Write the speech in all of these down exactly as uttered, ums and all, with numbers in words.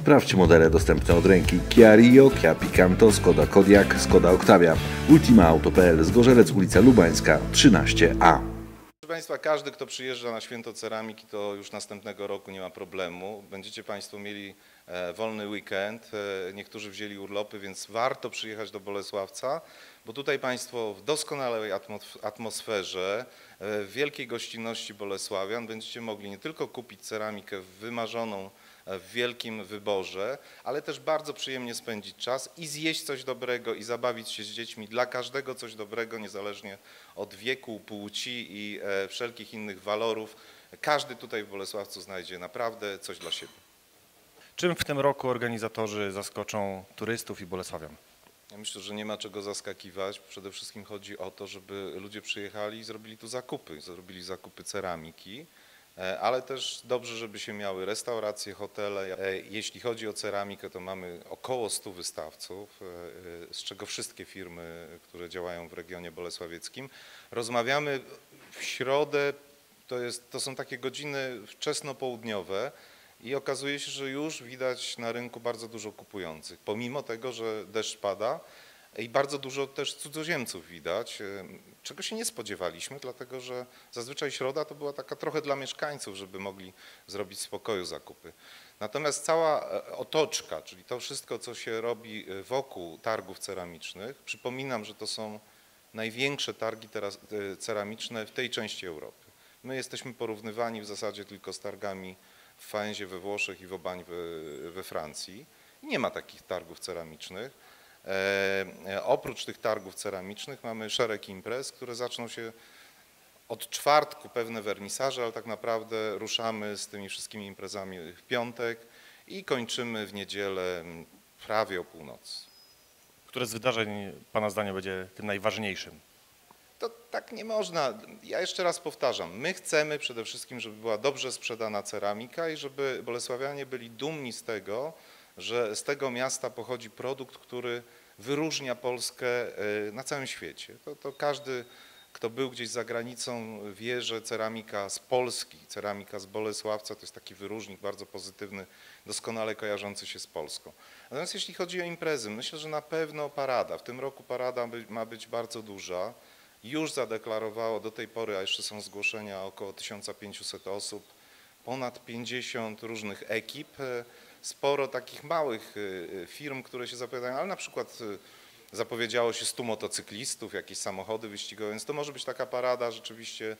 Sprawdź modele dostępne od ręki: Kia Rio, Kia Picanto, Skoda Kodiaq, Skoda Octavia. Ultima Auto kropka p l, Zgorzelec, ulica Lubańska, trzynaście A. Proszę Państwa, każdy, kto przyjeżdża na Święto Ceramiki, to już następnego roku nie ma problemu. Będziecie Państwo mieli wolny weekend, niektórzy wzięli urlopy, więc warto przyjechać do Bolesławca, bo tutaj Państwo w doskonałej atmosferze, w wielkiej gościnności bolesławian będziecie mogli nie tylko kupić ceramikę wymarzoną w wielkim wyborze, ale też bardzo przyjemnie spędzić czas i zjeść coś dobrego i zabawić się z dziećmi. Dla każdego coś dobrego, niezależnie od wieku, płci i wszelkich innych walorów. Każdy tutaj w Bolesławcu znajdzie naprawdę coś dla siebie. Czym w tym roku organizatorzy zaskoczą turystów i bolesławian? Ja myślę, że nie ma czego zaskakiwać. Przede wszystkim chodzi o to, żeby ludzie przyjechali i zrobili tu zakupy. Zrobili zakupy ceramiki, ale też dobrze, żeby się miały restauracje, hotele. Jeśli chodzi o ceramikę, to mamy około stu wystawców, z czego wszystkie firmy, które działają w regionie bolesławieckim. Rozmawiamy w środę, to, jest, to są takie godziny wczesnopołudniowe i okazuje się, że już widać na rynku bardzo dużo kupujących, pomimo tego, że deszcz pada i bardzo dużo też cudzoziemców widać, czego się nie spodziewaliśmy, dlatego że zazwyczaj środa to była taka trochę dla mieszkańców, żeby mogli zrobić w spokoju zakupy. Natomiast cała otoczka, czyli to wszystko, co się robi wokół targów ceramicznych, przypominam, że to są największe targi teraz ceramiczne w tej części Europy. My jesteśmy porównywani w zasadzie tylko z targami w Faenzie we Włoszech i w Aubagne we Francji. Nie ma takich targów ceramicznych. E, oprócz tych targów ceramicznych mamy szereg imprez, które zaczną się od czwartku, pewne wernisaże, ale tak naprawdę ruszamy z tymi wszystkimi imprezami w piątek i kończymy w niedzielę prawie o północy. Które z wydarzeń Pana zdaniem będzie tym najważniejszym? To tak nie można. Ja jeszcze raz powtarzam, my chcemy przede wszystkim, żeby była dobrze sprzedana ceramika i żeby bolesławianie byli dumni z tego, że z tego miasta pochodzi produkt, który wyróżnia Polskę na całym świecie. To, to każdy, kto był gdzieś za granicą, wie, że ceramika z Polski, ceramika z Bolesławca to jest taki wyróżnik bardzo pozytywny, doskonale kojarzący się z Polską. Natomiast jeśli chodzi o imprezy, myślę, że na pewno parada. W tym roku parada ma być bardzo duża. Już zadeklarowało do tej pory, a jeszcze są zgłoszenia, około tysiąc pięćset osób, ponad pięćdziesiąt różnych ekip, sporo takich małych firm, które się zapowiadają, ale na przykład zapowiedziało się stu motocyklistów, jakieś samochody wyścigowe, więc to może być taka parada rzeczywiście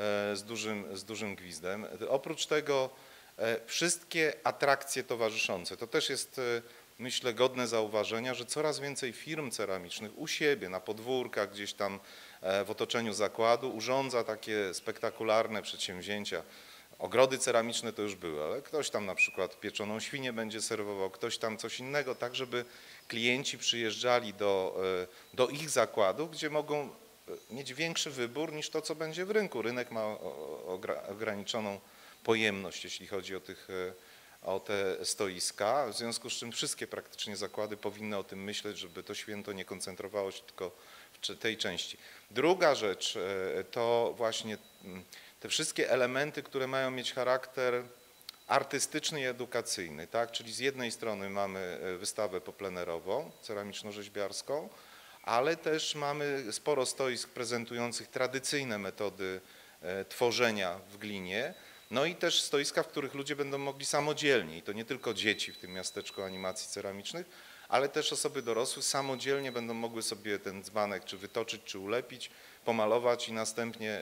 z dużym, z dużym gwizdem. Oprócz tego wszystkie atrakcje towarzyszące, to też jest, myślę, godne zauważenia, że coraz więcej firm ceramicznych u siebie, na podwórkach, gdzieś tam w otoczeniu zakładu urządza takie spektakularne przedsięwzięcia. Ogrody ceramiczne to już były, ale ktoś tam na przykład pieczoną świnię będzie serwował, ktoś tam coś innego, tak żeby klienci przyjeżdżali do, do ich zakładu, gdzie mogą mieć większy wybór niż to, co będzie w rynku. Rynek ma ograniczoną pojemność, jeśli chodzi o, tych, o te stoiska, w związku z czym wszystkie praktycznie zakłady powinny o tym myśleć, żeby to święto nie koncentrowało się tylko w tej części. Druga rzecz to właśnie te wszystkie elementy, które mają mieć charakter artystyczny i edukacyjny, tak? Czyli z jednej strony mamy wystawę poplenerową, ceramiczno-rzeźbiarską, ale też mamy sporo stoisk prezentujących tradycyjne metody tworzenia w glinie, no i też stoiska, w których ludzie będą mogli samodzielnie, i to nie tylko dzieci w tym miasteczku animacji ceramicznych, ale też osoby dorosłe samodzielnie będą mogły sobie ten dzbanek czy wytoczyć, czy ulepić, pomalować i następnie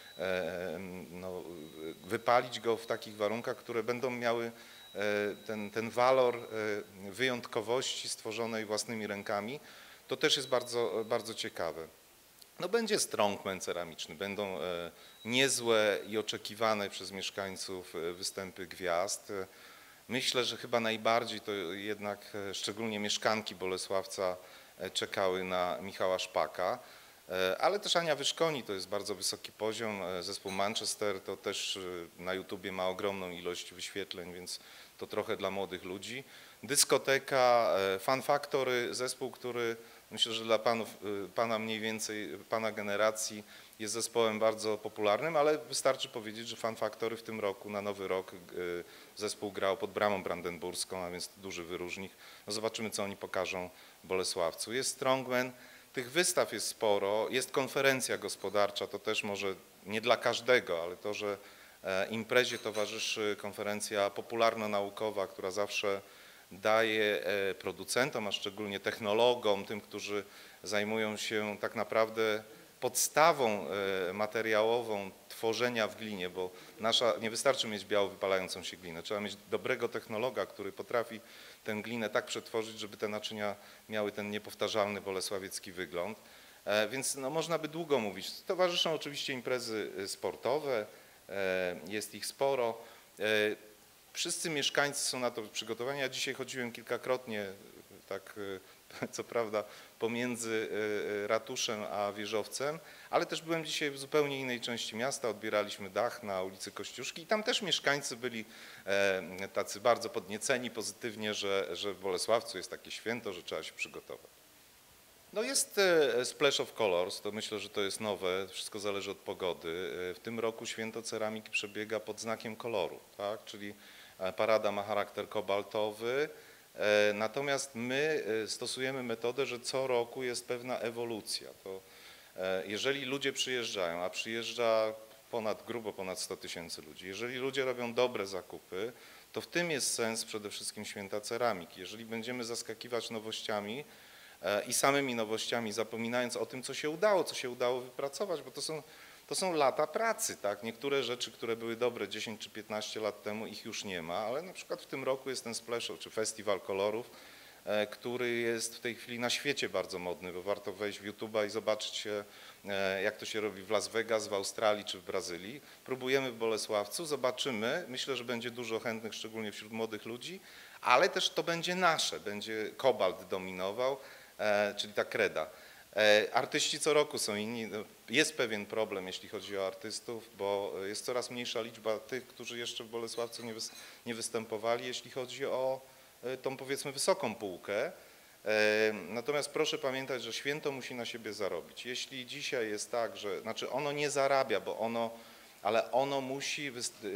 no, wypalić go w takich warunkach, które będą miały ten, ten walor wyjątkowości stworzonej własnymi rękami. To też jest bardzo, bardzo ciekawe. No, będzie strongman ceramiczny, będą niezłe i oczekiwane przez mieszkańców występy gwiazd. Myślę, że chyba najbardziej to jednak szczególnie mieszkanki Bolesławca czekały na Michała Szpaka, ale też Ania Wyszkoni, to jest bardzo wysoki poziom. Zespół Manchester to też na YouTubie ma ogromną ilość wyświetleń, więc to trochę dla młodych ludzi. Dyskoteka, Fun Factory, zespół, który myślę, że dla panów, pana mniej więcej, pana generacji jest zespołem bardzo popularnym, ale wystarczy powiedzieć, że Fun Factory w tym roku, na nowy rok zespół grał pod Bramą Brandenburską, a więc to duży wyróżnik. No zobaczymy, co oni pokażą w Bolesławcu. Jest Strongman, tych wystaw jest sporo, jest konferencja gospodarcza, to też może nie dla każdego, ale to, że imprezie towarzyszy konferencja popularno-naukowa, która zawsze daje producentom, a szczególnie technologom, tym, którzy zajmują się tak naprawdę podstawą materiałową tworzenia w glinie, bo nasza, nie wystarczy mieć biało wypalającą się glinę, trzeba mieć dobrego technologa, który potrafi tę glinę tak przetworzyć, żeby te naczynia miały ten niepowtarzalny bolesławiecki wygląd. Więc no, można by długo mówić. Towarzyszą oczywiście imprezy sportowe, jest ich sporo. Wszyscy mieszkańcy są na to przygotowani. Ja dzisiaj chodziłem kilkakrotnie, tak co prawda pomiędzy ratuszem a wieżowcem, ale też byłem dzisiaj w zupełnie innej części miasta, odbieraliśmy dach na ulicy Kościuszki i tam też mieszkańcy byli tacy bardzo podnieceni pozytywnie, że, że w Bolesławcu jest takie święto, że trzeba się przygotować. No jest Splash of Colors, to myślę, że to jest nowe, wszystko zależy od pogody. W tym roku święto ceramiki przebiega pod znakiem koloru, tak? Czyli parada ma charakter kobaltowy, natomiast my stosujemy metodę, że co roku jest pewna ewolucja. To jeżeli ludzie przyjeżdżają, a przyjeżdża ponad, grubo ponad sto tysięcy ludzi, jeżeli ludzie robią dobre zakupy, to w tym jest sens przede wszystkim święta ceramiki. Jeżeli będziemy zaskakiwać nowościami, i samymi nowościami, zapominając o tym, co się udało, co się udało wypracować, bo to są, to są lata pracy, tak? Niektóre rzeczy, które były dobre dziesięć czy piętnaście lat temu, ich już nie ma, ale na przykład w tym roku jest ten Splash, czy Festiwal Kolorów, który jest w tej chwili na świecie bardzo modny, bo warto wejść w YouTube'a i zobaczyć, jak to się robi w Las Vegas, w Australii czy w Brazylii. Próbujemy w Bolesławcu, zobaczymy, myślę, że będzie dużo chętnych, szczególnie wśród młodych ludzi, ale też to będzie nasze, będzie kobalt dominował, czyli ta kreda. Artyści co roku są inni. Jest pewien problem, jeśli chodzi o artystów, bo jest coraz mniejsza liczba tych, którzy jeszcze w Bolesławcu nie, wys nie występowali, jeśli chodzi o tą, powiedzmy, wysoką półkę. Natomiast proszę pamiętać, że święto musi na siebie zarobić. Jeśli dzisiaj jest tak, że, znaczy ono nie zarabia, bo ono, ale ono musi,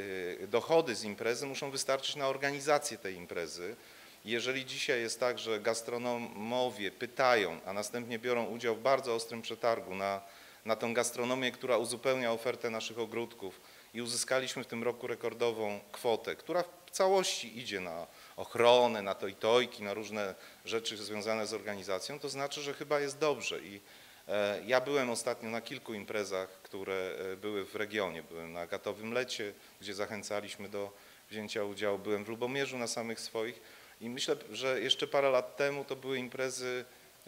dochody z imprezy muszą wystarczyć na organizację tej imprezy. Jeżeli dzisiaj jest tak, że gastronomowie pytają, a następnie biorą udział w bardzo ostrym przetargu na, na tę gastronomię, która uzupełnia ofertę naszych ogródków i uzyskaliśmy w tym roku rekordową kwotę, która w całości idzie na ochronę, na tojtojki, na różne rzeczy związane z organizacją, to znaczy, że chyba jest dobrze. I e, ja byłem ostatnio na kilku imprezach, które były w regionie. Byłem na Gatowym Lecie, gdzie zachęcaliśmy do wzięcia udziału. Byłem w Lubomierzu na samych swoich. I myślę, że jeszcze parę lat temu to były imprezy,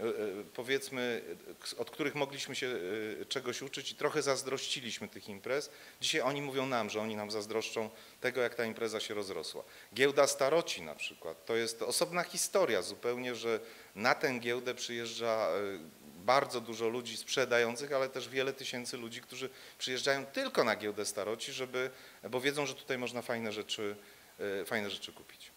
powiedzmy, od których mogliśmy się czegoś uczyć i trochę zazdrościliśmy tych imprez. Dzisiaj oni mówią nam, że oni nam zazdroszczą tego, jak ta impreza się rozrosła. Giełda Staroci na przykład, to jest osobna historia zupełnie, że na tę giełdę przyjeżdża bardzo dużo ludzi sprzedających, ale też wiele tysięcy ludzi, którzy przyjeżdżają tylko na Giełdę Staroci, żeby, bo wiedzą, że tutaj można fajne rzeczy, fajne rzeczy kupić.